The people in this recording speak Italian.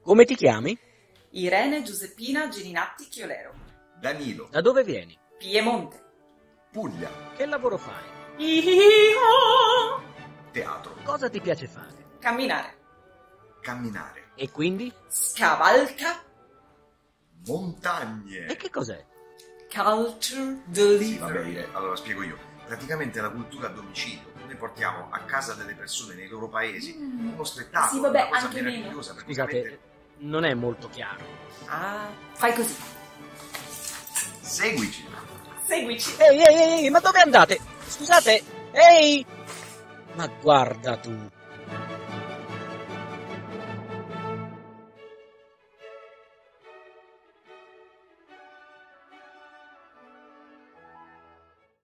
Come ti chiami? Irene Giuseppina Geninatti Chiolero. Danilo. Da dove vieni? Piemonte. Puglia. Che lavoro fai? Io. Teatro. Cosa ti piace fare? Camminare. Camminare. E quindi? Scavalca. Montagne. E che cos'è? Culture Sì, delivery. vabbè, Ire, allora spiego io. Praticamente è la cultura a domicilio. Noi portiamo a casa delle persone nei loro paesi uno spettacolo, Sì, vabbè, una cosa anche meravigliosa. Scusate, non è molto chiaro. Ah, fai così. Seguici. Seguici. Ehi, ma dove andate? Scusate, ehi! Ma guarda tu.